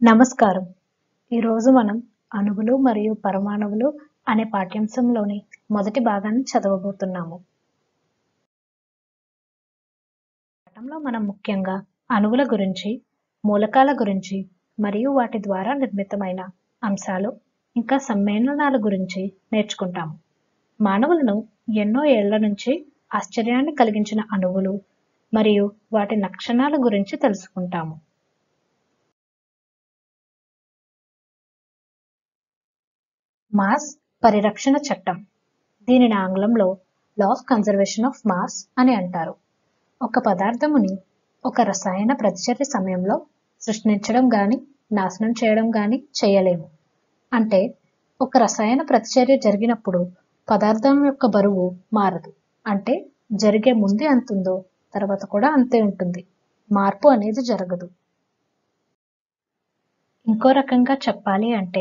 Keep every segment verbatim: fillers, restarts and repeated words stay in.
నమస్కారం. ఈరోజు మనం అణువులు మరియు పరమాణువులు అనే పాఠ్యాంశంలోని మొదటి భాగాన్ని చదవబోతున్నాము. పాఠంలో మనం ముఖ్యంగా అణువుల గురించి, మూలకాల గురించి మరియు వాటి ద్వారా నిర్మితమైన అంశాలు ఇంకా సమ్మేళనాల గురించి నేర్చుకుంటాము. మానవులను ఎన్నో ఏళ్ల నుంచి ఆశ్చర్యాన్ని కలిగించిన అణువులు మరియు వాటి లక్షణాల గురించి తెలుసుకుంటాము. మాస్ పరిరక్షణ చట్టం, దీనిని ఆంగ్లంలో law of conservation of mass అని అంటారు. ఒక పదార్థముని ఒక రసాయన ప్రతిచర్య సమయంలో సృష్టించడం గాని నాశనం చేయడం గాని చేయలేము. అంటే ఒక రసాయన ప్రతిచర్య జరిగినప్పుడు పదార్థం యొక్క బరువు మారదు. అంటే జరిగే ముందు ఎంత ఉందో తర్వాత కూడా అంతే ఉంటుంది. మార్పు అనేది జరగదు. ఇంకో రకంగా చెప్పాలి అంటే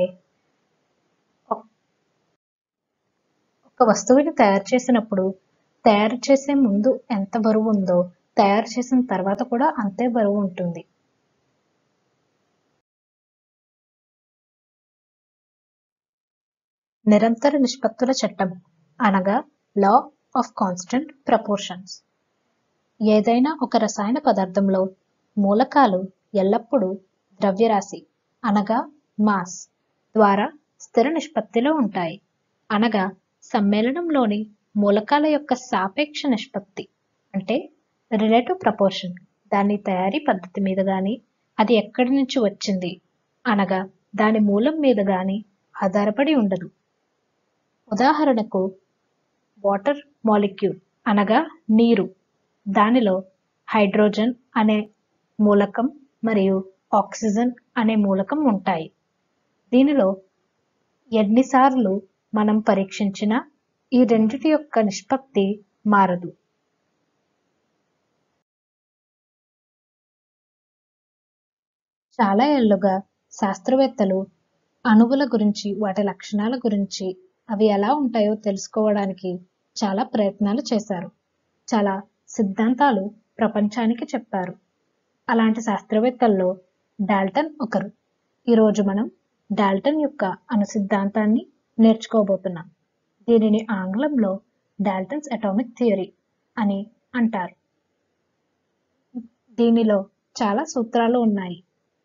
ఒక వస్తువుని తయారు చేసినప్పుడు తయారు చేసే ముందు ఎంత బరువు ఉందో తయారు చేసిన తర్వాత కూడా అంతే బరువు ఉంటుంది. నిరంతర నిష్పత్తుల చట్టం అనగా లా ఆఫ్ కాన్స్టెంట్ ప్రపోర్షన్స్. ఏదైనా ఒక రసాయన పదార్థంలో మూలకాలు ఎల్లప్పుడూ ద్రవ్యరాశి అనగా మాస్ ద్వారా స్థిర నిష్పత్తిలో ఉంటాయి. అనగా సమ్మేళనంలోని మూలకాల యొక్క సాపేక్ష నిష్పత్తి అంటే రిలేటివ్ ప్రపోర్షన్ దాని తయారీ పద్ధతి మీద గాని అది ఎక్కడి నుంచి వచ్చింది అనగా దాని మూలం మీద గాని ఆధారపడి ఉండదు. ఉదాహరణకు వాటర్ మాలిక్యూల్ అనగా నీరు, దానిలో హైడ్రోజన్ అనే మూలకం మరియు ఆక్సిజన్ అనే మూలకం ఉంటాయి. దీనిలో ఎన్నిసార్లు మనం పరీక్షించినా ఈ రెండిటి యొక్క నిష్పత్తి మారదు. చాలా ఏళ్లుగా శాస్త్రవేత్తలు అణువుల గురించి, వాటి లక్షణాల గురించి, అవి ఎలా ఉంటాయో తెలుసుకోవడానికి చాలా ప్రయత్నాలు చేశారు. చాలా సిద్ధాంతాలు ప్రపంచానికి చెప్పారు. అలాంటి శాస్త్రవేత్తల్లో డాల్టన్ ఒకరు. ఈరోజు మనం డాల్టన్ యొక్క అణు సిద్ధాంతాన్ని నేర్చుకోబోతున్నాం. దీనిని ఆంగ్లంలో డాల్టన్స్ అటామిక్ థియరీ అని అంటారు. దీనిలో చాలా సూత్రాలు ఉన్నాయి.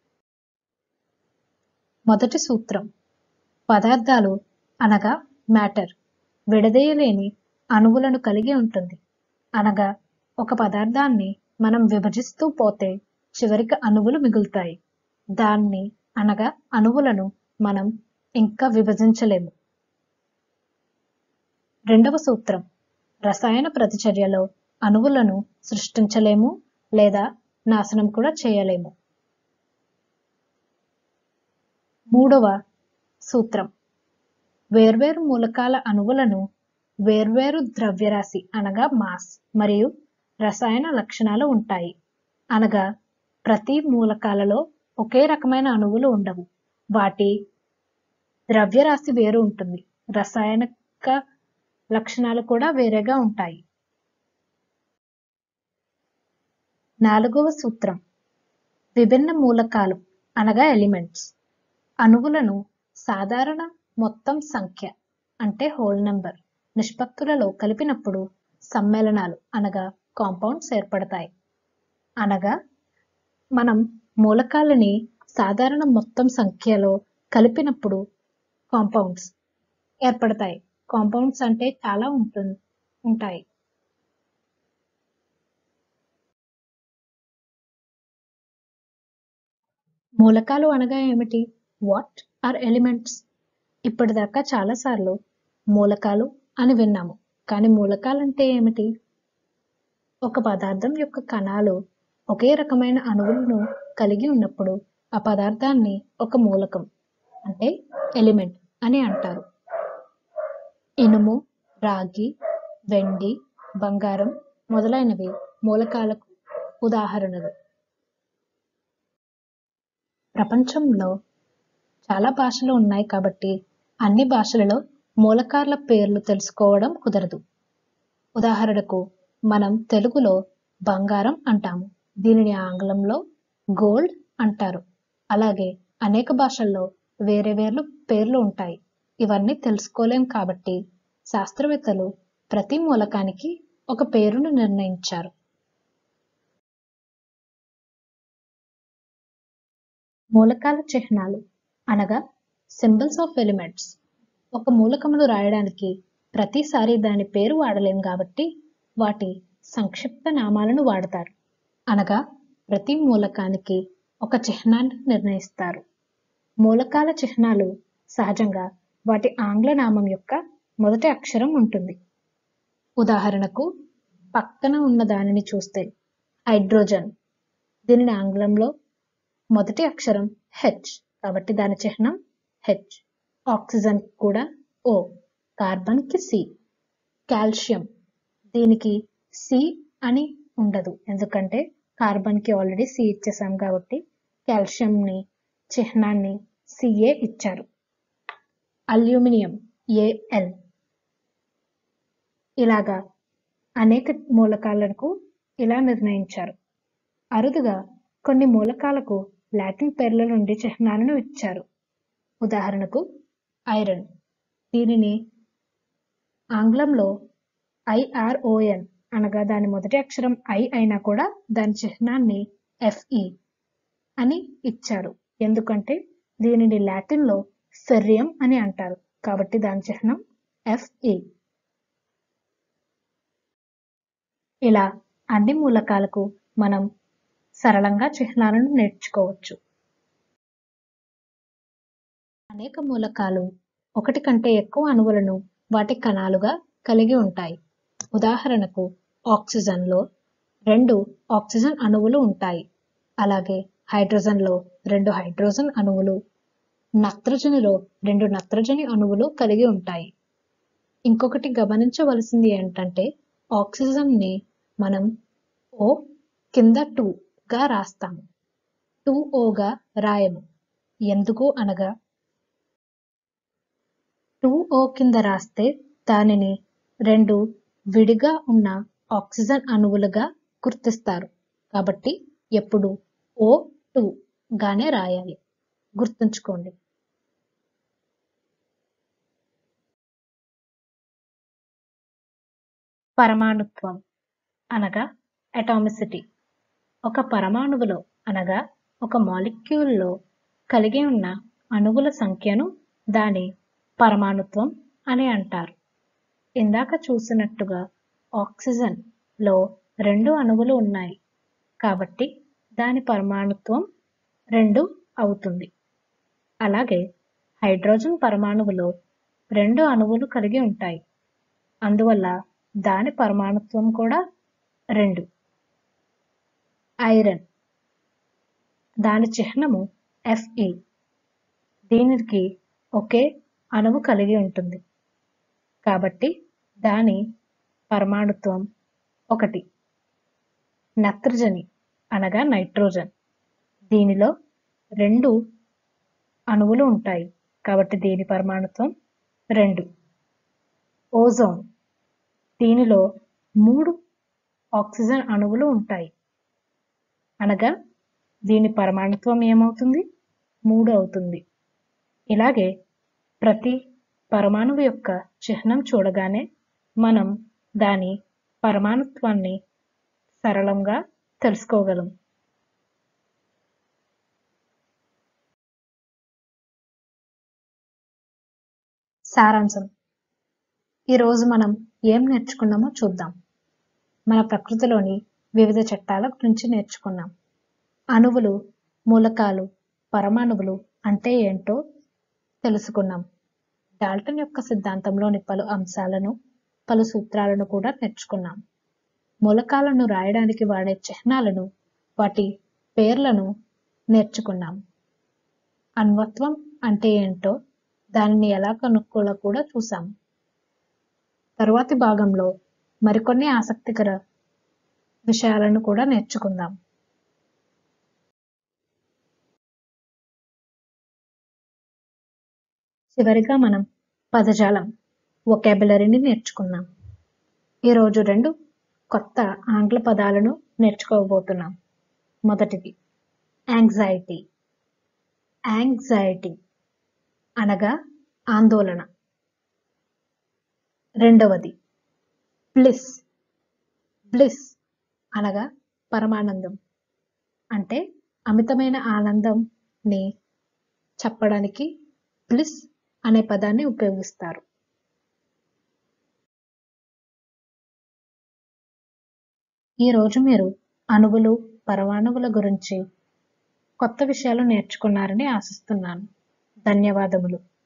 మొదటి సూత్రం, పదార్థాలు అనగా మ్యాటర్ విడదీయలేని అణువులను కలిగి ఉంటుంది. అనగా ఒక పదార్థాన్ని మనం విభజిస్తూ పోతే చివరికి అణువులు మిగులుతాయి. దాన్ని అనగా అణువులను మనం ఇంకా విభజించలేము. రెండవ సూత్రం, రసాయన ప్రతిచర్యలో అణువులను సృష్టించలేము లేదా నాశనం కూడా చేయలేము. మూడవ సూత్రం, వేర్వేరు మూలకాల అణువులను వేర్వేరు ద్రవ్యరాశి అనగా మాస్ మరియు రసాయన లక్షణాలు ఉంటాయి. అనగా ప్రతి మూలకాలలో ఒకే రకమైన అణువులు ఉండవు. వాటి ద్రవ్యరాశి వేరు ఉంటుంది. రసాయనిక లక్షణాలు కూడా వేరేగా ఉంటాయి. నాలుగవ సూత్రం, విభిన్న మూలకాలు అనగా ఎలిమెంట్స్ అణువులను సాధారణ మొత్తం సంఖ్య అంటే హోల్ నెంబర్ నిష్పత్తులలో కలిపినప్పుడు సమ్మేళనాలు అనగా కాంపౌండ్స్ ఏర్పడతాయి. అనగా మనం మూలకాలని సాధారణ మొత్తం సంఖ్యలో కలిపినప్పుడు కాంపౌండ్స్ ఏర్పడతాయి. కాంపౌండ్స్ అంటే చాలా ఉంటుంది ఉంటాయి మూలకాలు అనగా ఏమిటి? What are elements? ఇప్పటిదాకా చాలాసార్లు మూలకాలు అని విన్నాము. కానీ మూలకాలు అంటే ఏమిటి? ఒక పదార్థం యొక్క కణాలు ఒకే రకమైన అణువులను కలిగి ఉన్నప్పుడు ఆ పదార్థాన్ని ఒక మూలకం అంటే ఎలిమెంట్ అని అంటారు. ఇనుము, రాగి, వెండి, బంగారం మొదలైనవి మూలకాలకు ఉదాహరణలు. ప్రపంచంలో చాలా భాషలు ఉన్నాయి కాబట్టి అన్ని భాషలలో మూలకాల పేర్లు తెలుసుకోవడం కుదరదు. ఉదాహరణకు మనం తెలుగులో బంగారం అంటాము. దీనిని ఆంగ్లంలో గోల్డ్ అంటారు. అలాగే అనేక భాషల్లో వేరే వేర్లు పేర్లు ఉంటాయి. ఇవన్నీ తెలుసుకోలేం కాబట్టి శాస్త్రవేత్తలు ప్రతి మూలకానికి ఒక పేరును నిర్ణయించారు. మూలకాల చిహ్నాలు అనగా సింబల్స్ ఆఫ్ ఎలిమెంట్స్. ఒక మూలకమును రాయడానికి ప్రతిసారి దాని పేరు వాడలేం కాబట్టి వాటి సంక్షిప్త నామాలను వాడతారు. అనగా ప్రతి మూలకానికి ఒక చిహ్నాన్ని నిర్ణయిస్తారు. మూలకాల చిహ్నాలు సహజంగా వాటి ఆంగ్ల నామం యొక్క మొదటి అక్షరం ఉంటుంది. ఉదాహరణకు పక్కన ఉన్న దానిని చూస్తే హైడ్రోజన్, దీనిని ఆంగ్లంలో మొదటి అక్షరం హెచ్ కాబట్టి దాని చిహ్నం హెచ్. ఆక్సిజన్ కూడా ఓ, కార్బన్ కి సి. కాల్షియం, దీనికి సి అని ఉండదు, ఎందుకంటే కార్బన్ కి ఆల్రెడీ సి ఇచ్చేసాం కాబట్టి కాల్షియం ని చిహ్నాన్ని సిఏ ఇచ్చారు. Aluminium AL. ఇలాగా అనేక మూలకాలకు ఇలా నిర్ణయించారు. అరుదుగా కొన్ని మూలకాలకు లాటిన్ పేర్ల నుండి చిహ్నాలను ఇచ్చారు. ఉదాహరణకు ఐరన్, దీనిని ఆంగ్లంలో ఐఆర్ఓఎన్ అనగా దాని మొదటి అక్షరం ఐ అయినా కూడా దాని చిహ్నాన్ని ఎఫ్ఈ అని ఇచ్చారు, ఎందుకంటే దీనిని లాటిన్లో ఫెర్రియం అని అంటారు కాబట్టి దాని చిహ్నం ఎఫ్ఈ. ఇలా అన్ని మూలకాలకు మనం సరళంగా చిహ్నాలను నేర్చుకోవచ్చు. అనేక మూలకాలు ఒకటి కంటే ఎక్కువ అణువులను వాటి కణాలుగా కలిగి ఉంటాయి. ఉదాహరణకు ఆక్సిజన్లో రెండు ఆక్సిజన్ అణువులు ఉంటాయి. అలాగే హైడ్రోజన్లో రెండు హైడ్రోజన్ అణువులు, నత్రజనిలో రెండు నత్రజని అణువులు కలిగి ఉంటాయి. ఇంకొకటి గమనించవలసింది ఏంటంటే ఆక్సిజన్ని మనం ఓ కింద టూ గా రాస్తాము, టూ ఓగా రాయము. ఎందుకు అనగా టూ ఓ కింద రాస్తే దానిని రెండు విడిగా ఉన్న ఆక్సిజన్ అణువులుగా గుర్తిస్తారు కాబట్టి ఎప్పుడు ఓ టూ గానే రాయాలి, గుర్తుంచుకోండి. పరమాణుత్వం అనగా అటామిసిటీ. ఒక పరమాణువులో అనగా ఒక మాలిక్యూల్లో కలిగి ఉన్న అణువుల సంఖ్యను దాని పరమాణుత్వం అని అంటారు. ఇందాక చూసినట్టుగా ఆక్సిజన్ లో రెండు అణువులు ఉన్నాయి కాబట్టి దాని పరమాణుత్వం రెండు అవుతుంది. అలాగే హైడ్రోజన్ పరమాణువులో రెండు అణువులు కలిగి ఉంటాయి, అందువల్ల దాని పరమాణుత్వం కూడా రెండు. ఐరన్, దాని చిహ్నము ఎఫ్ఈ, దీనికి ఒకే అణువు కలిగి ఉంటుంది కాబట్టి దాని పరమాణుత్వం ఒకటి. నత్రజని అనగా నైట్రోజన్, దీనిలో రెండు అణువులు ఉంటాయి కాబట్టి దీని పరమాణుత్వం రెండు. ఓజోన్, దీనిలో మూడు ఆక్సిజన్ అణువులు ఉంటాయి అనగా దీని పరమాణుత్వం ఏమవుతుంది, మూడు అవుతుంది. ఇలాగే ప్రతి పరమాణువు యొక్క చిహ్నం చూడగానే మనం దాని పరమాణుత్వాన్ని సరళంగా తెలుసుకోగలం. సారాంశం. ఈరోజు మనం ఏం నేర్చుకున్నామో చూద్దాం. మన ప్రకృతిలోని వివిధ చట్టాల గురించి నేర్చుకున్నాం. అణువులు, మూలకాలు, పరమాణువులు అంటే ఏంటో తెలుసుకున్నాం. డాల్టన్ యొక్క సిద్ధాంతంలోని పలు అంశాలను, పలు సూత్రాలను కూడా నేర్చుకున్నాం. మూలకాలను రాయడానికి వాడే చిహ్నాలను, వాటి పేర్లను నేర్చుకున్నాం. అణ్వత్వం అంటే ఏంటో, దానిని ఎలా కనుక్కోవాలో కూడా చూసాం. తరువాతి భాగంలో మరికొన్ని ఆసక్తికర విషయాలను కూడా నేర్చుకుందాం. చివరిగా మనం పదజాలం, వొకాబులరీని నేర్చుకున్నాం. ఈరోజు రెండు కొత్త ఆంగ్ల పదాలను నేర్చుకోబోతున్నాం. మొదటిది యాంగ్జైటీ. యాంగ్జైటీ అనగా ఆందోళన. రెండవది బ్లిస్. బ్లిస్ అనగా పరమానందం, అంటే అమితమైన ఆనందంని చెప్పడానికి బ్లిస్ అనే పదాన్ని ఉపయోగిస్తారు. ఈరోజు మీరు అణువులు, పరమాణువుల గురించి కొత్త విషయాలు నేర్చుకున్నారని ఆశిస్తున్నాను. ధన్యవాదములు.